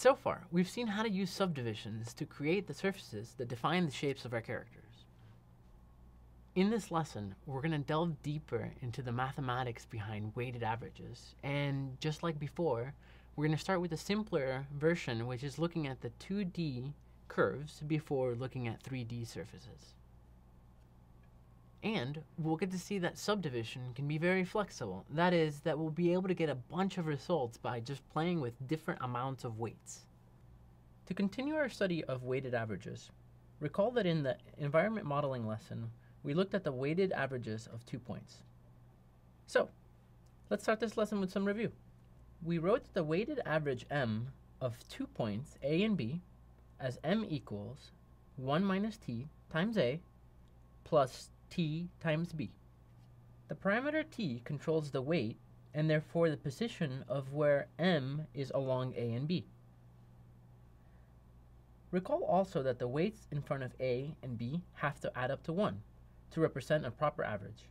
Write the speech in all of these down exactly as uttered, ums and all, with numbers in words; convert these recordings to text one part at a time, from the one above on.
So far, we've seen how to use subdivisions to create the surfaces that define the shapes of our characters. In this lesson, we're going to delve deeper into the mathematics behind weighted averages, and just like before, we're going to start with a simpler version, which is looking at the two D curves before looking at three D surfaces. And we'll get to see that subdivision can be very flexible. That is, that we'll be able to get a bunch of results by just playing with different amounts of weights. To continue our study of weighted averages, recall that in the environment modeling lesson, we looked at the weighted averages of two points. So, let's start this lesson with some review. We wrote the weighted average M of two points, A and B, as M equals one minus T times A plus T times B. The parameter T controls the weight and therefore the position of where M is along A and B. Recall also that the weights in front of A and B have to add up to one to represent a proper average.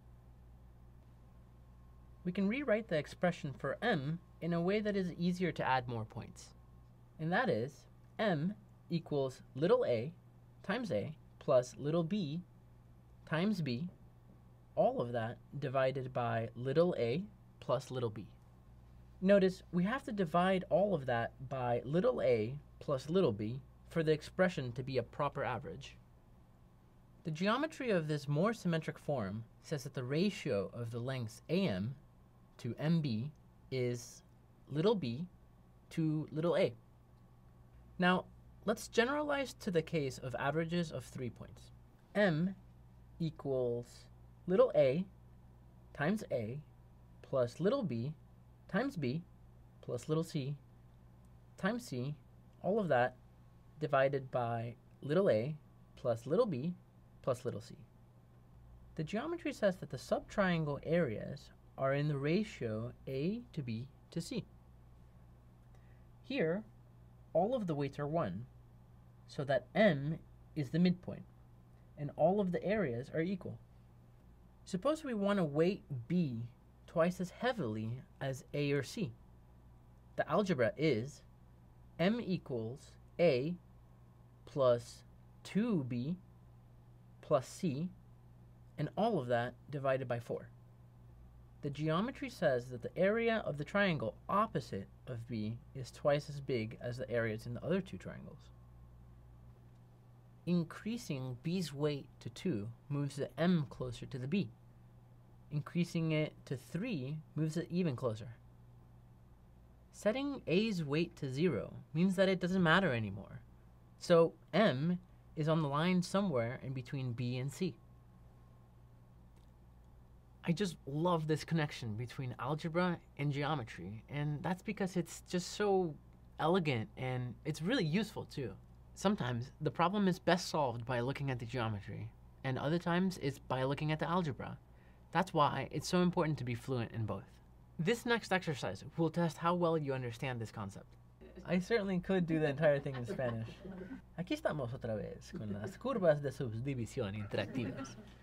We can rewrite the expression for M in a way that is easier to add more points. And that is M equals little a times A plus little b times b, all of that divided by little a plus little b. Notice we have to divide all of that by little a plus little b for the expression to be a proper average. The geometry of this more symmetric form says that the ratio of the lengths A M to M B is little b to little a. Now, let's generalize to the case of averages of three points. M equals little a times A plus little b times b plus little c times c, all of that divided by little a plus little b plus little c. The geometry says that the subtriangle areas are in the ratio A to B to C. Here, all of the weights are one, so that M is the midpoint, and all of the areas are equal. Suppose we want to weight B twice as heavily as A or C. The algebra is M equals A plus two B plus C, and all of that divided by four. The geometry says that the area of the triangle opposite of B is twice as big as the areas in the other two triangles. Increasing B's weight to two moves the M closer to the B. Increasing it to three moves it even closer. Setting A's weight to zero means that it doesn't matter anymore. So M is on the line somewhere in between B and C. I just love this connection between algebra and geometry, and that's because it's just so elegant and it's really useful too. Sometimes the problem is best solved by looking at the geometry, and other times it's by looking at the algebra. That's why it's so important to be fluent in both. This next exercise will test how well you understand this concept. I certainly could do the entire thing in Spanish. Aquí estamos otra vez con las curvas de subdivisión interactivas.